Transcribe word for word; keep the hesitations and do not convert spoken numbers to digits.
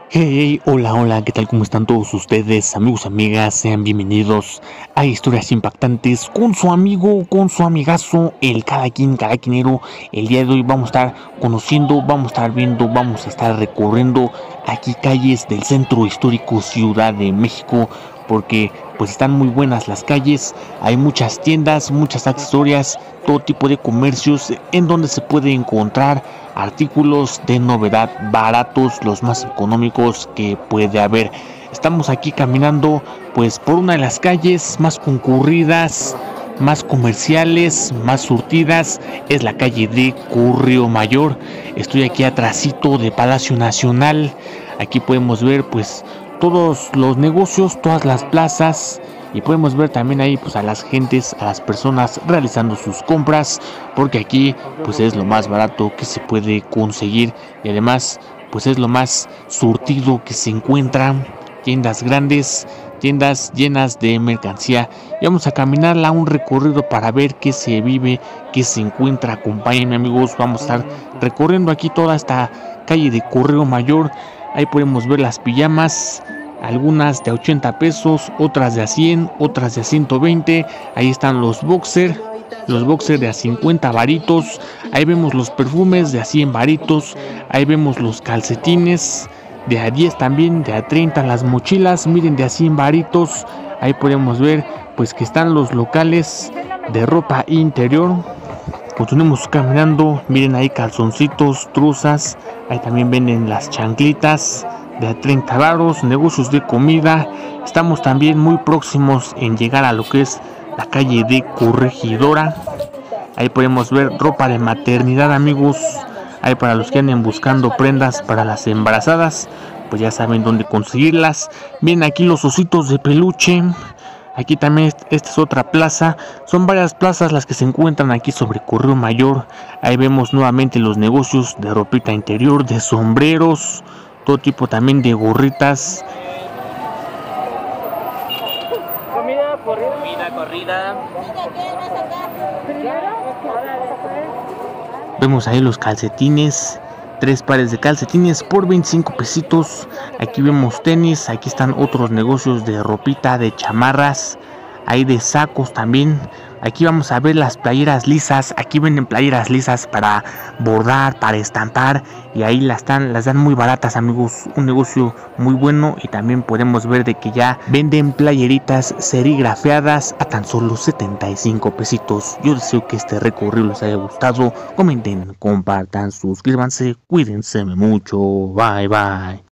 Hey, hola, hola, ¿qué tal? ¿Cómo están todos ustedes, amigos, amigas? Sean bienvenidos a Historias Impactantes con su amigo, con su amigazo, el cada quien, cada quinero. El día de hoy vamos a estar conociendo, vamos a estar viendo, vamos a estar recorriendo aquí calles del centro histórico Ciudad de México, porque pues están muy buenas las calles, hay muchas tiendas, muchas accesorias, todo tipo de comercios en donde se puede encontrar artículos de novedad baratos, los más económicos que puede haber. Estamos aquí caminando pues por una de las calles más concurridas, más comerciales, más surtidas, es la calle de Currio Mayor. Estoy aquí atrásito de Palacio Nacional. Aquí podemos ver pues todos los negocios, todas las plazas, y podemos ver también ahí pues a las gentes, a las personas realizando sus compras, porque aquí pues es lo más barato que se puede conseguir y además pues es lo más surtido que se encuentra. Tiendas grandes, tiendas llenas de mercancía, y vamos a caminar a un recorrido para ver qué se vive, qué se encuentra. Acompáñenme, amigos, vamos a estar recorriendo aquí toda esta calle de Currio Mayor. Ahí podemos ver las pijamas, algunas de ochenta pesos, otras de a cien, otras de a ciento veinte. Ahí están los boxer, los boxer de a cincuenta varitos. Ahí vemos los perfumes de a cien varitos. Ahí vemos los calcetines de a diez también, de a treinta las mochilas, miren, de a cien varitos. Ahí podemos ver pues que están los locales de ropa interior. Continuemos caminando, miren ahí calzoncitos, truzas. Ahí también venden las chanclitas de a treinta varos, negocios de comida. Estamos también muy próximos en llegar a lo que es la calle de Corregidora. Ahí podemos ver ropa de maternidad, amigos. Ahí para los que anden buscando prendas para las embarazadas, pues ya saben dónde conseguirlas. Miren aquí los ositos de peluche. Aquí también, esta es otra plaza. Son varias plazas las que se encuentran aquí sobre Currio Mayor. Ahí vemos nuevamente los negocios de ropita interior, de sombreros, todo tipo también de gorritas. Comida corrida. Comida corrida. Vemos ahí los calcetines, tres pares de calcetines por veinticinco pesitos. Aquí vemos tenis, aquí están otros negocios de ropita, de chamarras, hay de sacos también. Aquí vamos a ver las playeras lisas. Aquí venden playeras lisas para bordar, para estampar, y ahí las dan, las dan muy baratas, amigos. Un negocio muy bueno. Y también podemos ver de que ya venden playeritas serigrafiadas a tan solo setenta y cinco pesitos. Yo deseo que este recorrido les haya gustado. Comenten, compartan, suscríbanse, cuídense mucho. Bye bye.